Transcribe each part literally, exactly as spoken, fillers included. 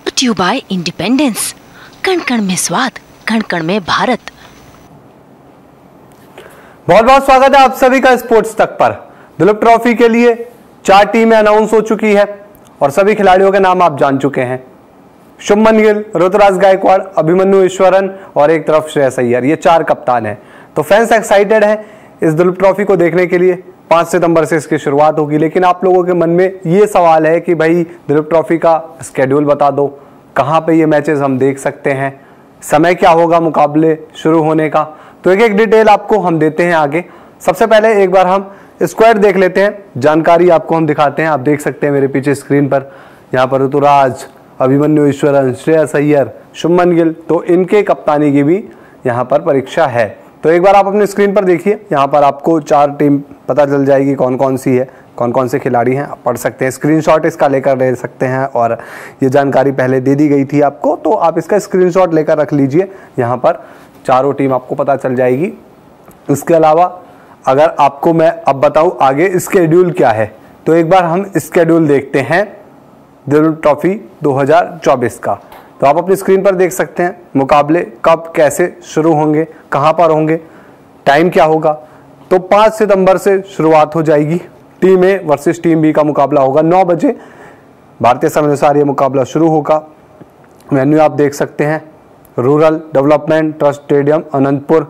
Brought you bye independence. कण कण में स्वाद, कण कण में भारत। बहुत बहुत स्वागत है आप सभी का स्पोर्ट्स तक पर। दुलीप ट्रॉफी के लिए चार टीमें अनाउंस हो चुकी है और सभी खिलाड़ियों के नाम आप जान चुके हैं। शुभमन गिल, ऋतुराज गायकवाड़, अभिमन्यु ईश्वरन और एक तरफ श्रेयस अय्यर, ये चार कप्तान हैं। तो फैंस एक्साइटेड हैं इस दुलीप ट्रॉफी को देखने के लिए। पाँच सितंबर से इसकी शुरुआत होगी, लेकिन आप लोगों के मन में ये सवाल है कि भाई दुलीप ट्रॉफी का स्केड्यूल बता दो, कहाँ पे ये मैचेस हम देख सकते हैं, समय क्या होगा मुकाबले शुरू होने का। तो एक एक डिटेल आपको हम देते हैं आगे। सबसे पहले एक बार हम स्क्वाड देख लेते हैं, जानकारी आपको हम दिखाते हैं। आप देख सकते हैं मेरे पीछे स्क्रीन पर, यहाँ पर ऋतुराज, अभिमन्यु ईश्वरन, श्रेयस अय्यर, शुभमन गिल, तो इनके कप्तानी की भी यहाँ पर परीक्षा है। तो एक बार आप अपने स्क्रीन पर देखिए, यहाँ पर आपको चार टीम पता चल जाएगी कौन कौन सी है, कौन कौन से खिलाड़ी हैं। आप पढ़ सकते हैं, स्क्रीनशॉट इसका लेकर ले सकते हैं और ये जानकारी पहले दे दी गई थी आपको, तो आप इसका स्क्रीनशॉट लेकर रख लीजिए। यहाँ पर चारों टीम आपको पता चल जाएगी। इसके अलावा अगर आपको मैं अब बताऊं आगे स्केड्यूल क्या है, तो एक बार हम स्केड्यूल देखते हैं दुलीप ट्रॉफी दो हज़ार चौबीस का। तो आप अपनी स्क्रीन पर देख सकते हैं मुकाबले कब कैसे शुरू होंगे, कहां पर होंगे, टाइम क्या होगा। तो पाँच सितंबर से शुरुआत हो जाएगी। Team A versus team B का मुकाबला होगा नौ बजे भारतीय समय अनुसार ये मुकाबला शुरू होगा। वेन्यू आप देख सकते हैं, rural development trust stadium Anantapur.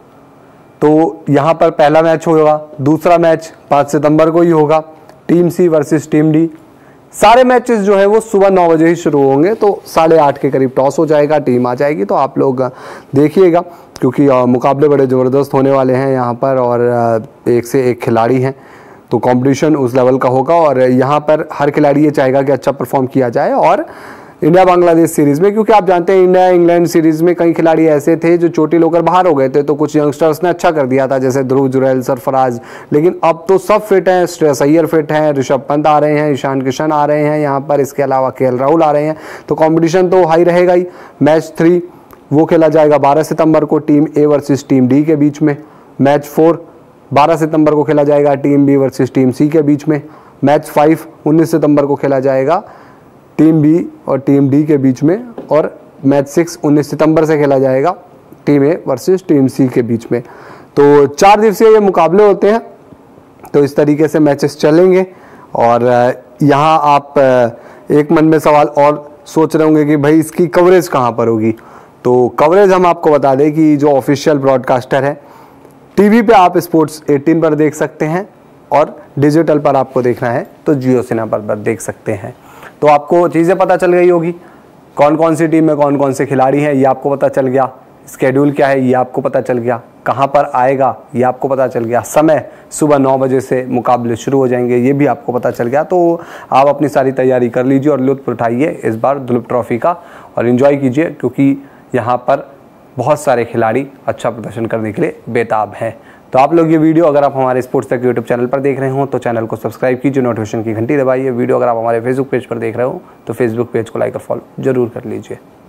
तो यहाँ पर पहला मैच होगा, दूसरा मैच पाँच सितंबर को ही होगा। Team C versus team D. सारे मैचेस जो है वो सुबह नौ बजे ही शुरू होंगे, तो साढ़े आठ के करीब टॉस हो जाएगा, टीम आ जाएगी। तो आप लोग देखिएगा, क्योंकि मुकाबले बड़े ज़बरदस्त होने वाले हैं यहाँ पर और एक से एक खिलाड़ी हैं, तो कंपटीशन उस लेवल का होगा। और यहाँ पर हर खिलाड़ी ये चाहेगा कि अच्छा परफॉर्म किया जाए। और इंडिया बांग्लादेश सीरीज़ में, क्योंकि आप जानते हैं इंडिया इंग्लैंड सीरीज़ में कई खिलाड़ी ऐसे थे जो चोटिल होकर बाहर हो गए थे, तो कुछ यंगस्टर्स ने अच्छा कर दिया था, जैसे ध्रुव जुरैल, सरफराज। लेकिन अब तो सब फिट हैं, श्रेयस अय्यर फिट हैं, ऋषभ पंत आ रहे हैं, ईशान किशन आ रहे हैं यहाँ पर, इसके अलावा के एल राहुल आ रहे हैं। तो कॉम्पिटिशन तो हाई रहेगा ही। मैच थ्री वो खेला जाएगा बारह सितंबर को, team A versus team D के बीच में। मैच फोर बारह सितंबर को खेला जाएगा team B versus team C के बीच में। मैच फाइव उन्नीस सितंबर को खेला जाएगा टीम बी और टीम डी के बीच में। और मैच सिक्स उन्नीस सितंबर से खेला जाएगा team A versus team C के बीच में। तो चार दिवसीय ये मुकाबले होते हैं, तो इस तरीके से मैचेस चलेंगे। और यहाँ आप एक मन में सवाल और सोच रहे होंगे कि भाई इसकी कवरेज कहाँ पर होगी। तो कवरेज हम आपको बता दें कि जो ऑफिशियल ब्रॉडकास्टर है, टीवी पे आप स्पोर्ट्स अठारह पर देख सकते हैं और डिजिटल पर आपको देखना है तो जियो सिनेमा पर देख सकते हैं। तो आपको चीज़ें पता चल गई होगी, कौन कौन सी टीम में कौन कौन से खिलाड़ी हैं ये आपको पता चल गया, स्केड्यूल क्या है ये आपको पता चल गया, कहाँ पर आएगा ये आपको पता चल गया, समय सुबह नौ बजे से मुकाबले शुरू हो जाएंगे ये भी आपको पता चल गया। तो आप अपनी सारी तैयारी कर लीजिए और लुत्फ उठाइए इस बार दुलीप ट्रॉफी का और इन्जॉय कीजिए, क्योंकि यहाँ पर बहुत सारे खिलाड़ी अच्छा प्रदर्शन करने के लिए बेताब हैं। तो आप लोग ये वीडियो अगर आप हमारे स्पोर्ट्स तक यूट्यूब चैनल पर देख रहे हो तो चैनल को सब्सक्राइब कीजिए, नोटिफिकेशन की घंटी दबाइए। वीडियो अगर आप हमारे फेसबुक पेज पर देख रहे हो तो फेसबुक पेज को लाइक और फॉलो जरूर कर लीजिए।